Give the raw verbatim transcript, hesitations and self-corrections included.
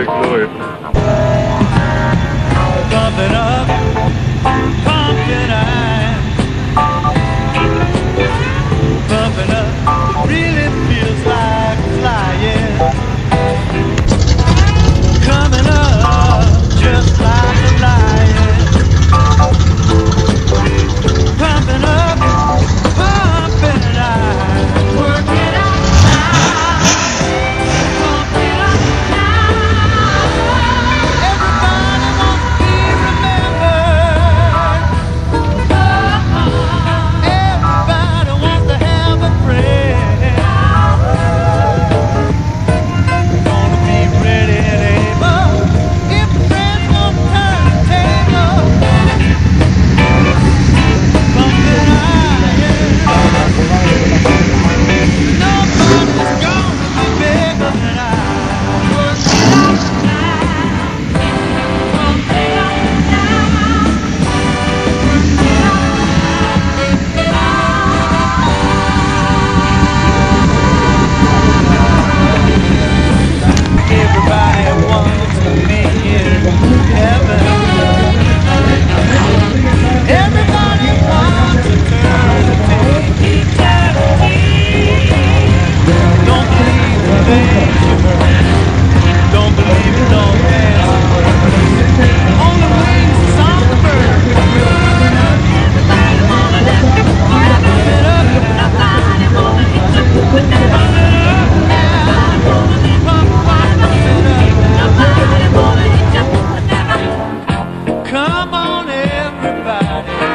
big Louis. Pump it up, pump it up, pump it up, it really feels like flying. Coming up, just like a lion. Pumping up, pumping it out, work it out. Come on, everybody.